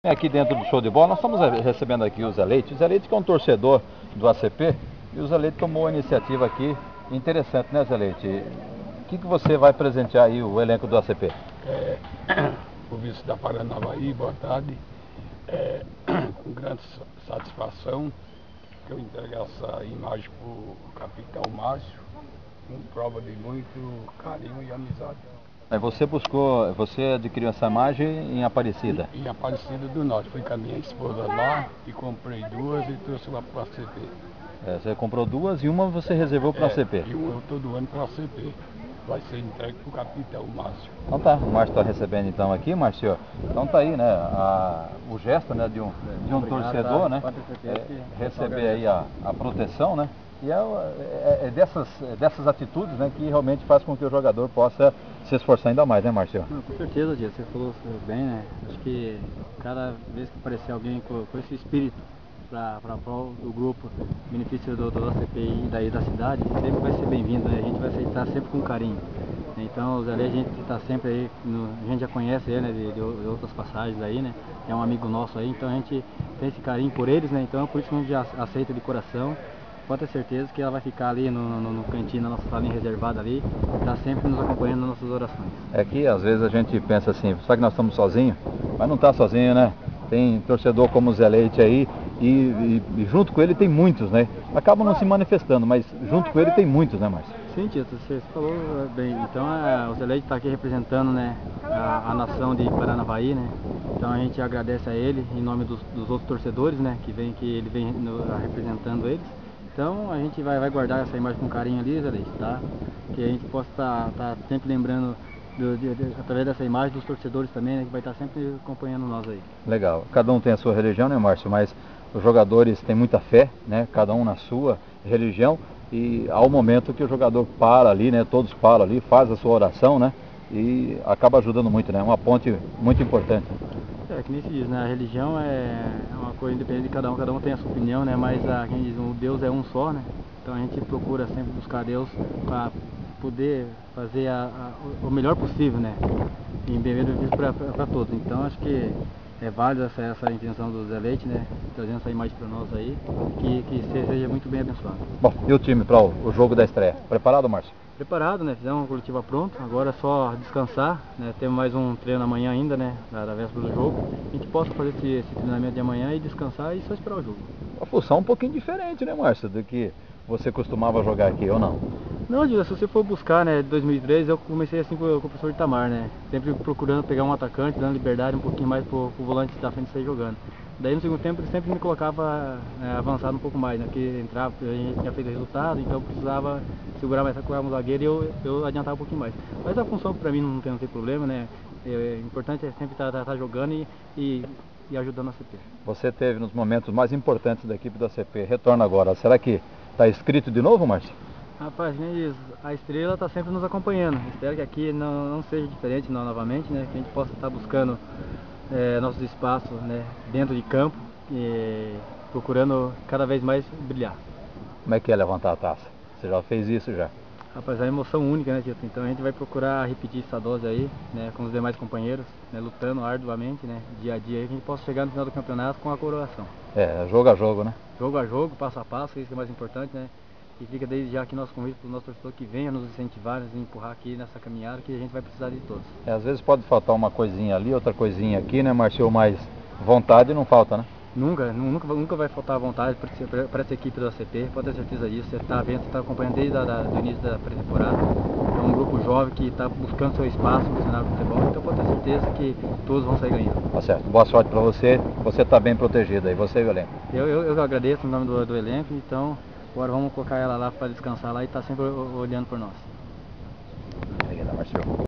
Aqui dentro do show de bola, nós estamos recebendo aqui o Zé Leite. O Zé Leite que é um torcedor do ACP, e o Zé Leite tomou uma iniciativa aqui interessante, né, Zé Leite? O que você vai presentear aí o elenco do ACP? O vice da Paranavaí, boa tarde. Com grande satisfação que eu entregue essa imagem para o capitão Márcio, com prova de muito carinho e amizade. Aí você adquiriu essa imagem em Aparecida? Em Aparecida do Norte. Fui com a minha esposa lá e comprei duas e trouxe lá para o ACP. Você comprou duas e uma você reservou para o ACP? E uma eu estou doando para o ACP. Vai ser entregue para o capitão Márcio. Então tá, o Márcio está recebendo então aqui, Márcio. Então tá aí, né, o gesto, né, de um torcedor, né, receber aí a proteção, né, e é dessas atitudes, né, que realmente faz com que o jogador possa se esforçar ainda mais, né, Márcio? Não, com certeza, Dias, você falou bem, né, acho que cada vez que aparecer alguém com esse espírito para prol do grupo, benefício do ACP e daí da cidade, sempre vai ser bem-vindo, né? A gente vai aceitar sempre com carinho. Então o Zé Leite, a gente está sempre aí, a gente já conhece ele, né, de outras passagens aí, né, é um amigo nosso aí, então a gente tem esse carinho por eles, né, então é por isso que a gente já aceita de coração. Pode ter certeza que ela vai ficar ali no cantinho, na nossa salinha reservada ali, está sempre nos acompanhando nas nossas orações. É que às vezes a gente pensa assim, só que nós estamos sozinhos, mas não está sozinho, né? Tem torcedor como o Zé Leite aí, e junto com ele tem muitos, né? Acabam não se manifestando, mas junto com ele tem muitos, né, Márcio? Sim, Tito, você falou bem. Então o Zé Leite está aqui representando, né, a nação de Paranavaí, né? Então a gente agradece a ele em nome dos outros torcedores, né, que ele vem representando eles. Então a gente vai guardar essa imagem com carinho ali, Zé Leite, tá? Que a gente possa estar sempre lembrando através dessa imagem dos torcedores também, né, que vai estar sempre acompanhando nós aí. Legal. Cada um tem a sua religião, né, Márcio? Mas os jogadores têm muita fé, né? Cada um na sua religião, e há um momento que o jogador para ali, né? Todos param ali, faz a sua oração, né? E acaba ajudando muito, né? Uma ponte muito importante. É, que nem se diz, né? A religião é uma coisa independente de cada um tem a sua opinião, né? Mas quem diz, o Deus é um só, né? Então a gente procura sempre buscar Deus para poder fazer o melhor possível, né? Em benefício para todos. Então acho que é válida essa intenção do Zé Leite, né? Trazendo essa imagem para nós aí, que seja muito bem abençoado. Bom, e o time para o jogo da estreia? Preparado, Márcio? Preparado, né? Fizemos uma coletiva pronta, agora é só descansar, né? Temos mais um treino amanhã ainda, né? Da véspera do jogo. A gente possa fazer esse treinamento de amanhã e descansar e só esperar o jogo. Uma função um pouquinho diferente, né, Márcio, do que você costumava jogar aqui, ou não? Não, Gil, se você for buscar, né, 2003 eu comecei assim com o professor Itamar, né, sempre procurando pegar um atacante, dando liberdade um pouquinho mais pro volante da frente sair jogando. Daí no segundo tempo ele sempre me colocava avançado um pouco mais, né, porque entrava, a gente tinha feito resultado, então eu precisava segurar mais com o zagueiro e eu adiantava um pouquinho mais. Mas a função para mim não tem problema, né, o importante é sempre estar jogando e ajudando a CP. Você teve nos momentos mais importantes da equipe da CP, retorna agora, será que está inscrito de novo, Márcio? Rapaz, nem isso. A estrela está sempre nos acompanhando. Espero que aqui não seja diferente novamente, né? Que a gente possa estar buscando nossos espaços, né, dentro de campo e procurando cada vez mais brilhar. Como é que é levantar a taça? Você já fez isso já? Rapaz, é uma emoção única, né, Tito? Então a gente vai procurar repetir essa dose aí, né, com os demais companheiros, né, lutando arduamente, né, dia a dia, aí, que a gente possa chegar no final do campeonato com a coroação. É, jogo a jogo, né? Jogo a jogo, passo a passo, isso que é mais importante, né? E fica desde já aqui nosso convite para o nosso torcedor que venha nos incentivar, nos empurrar aqui nessa caminhada, que a gente vai precisar de todos. Às vezes pode faltar uma coisinha ali, outra coisinha aqui, né, Márcio? Mas vontade não falta, né? Nunca vai faltar vontade para essa equipe do ACP, pode ter certeza disso. Você está vendo, você está acompanhando desde o início da pré-temporada. É um grupo jovem que está buscando seu espaço no cenário de futebol, então pode ter certeza que todos vão sair ganhando. Tá certo, boa sorte para você está bem protegido aí, você e o elenco. Eu agradeço em nome do elenco, então agora vamos colocar ela lá para descansar lá e está sempre olhando por nós. Obrigado, Márcio.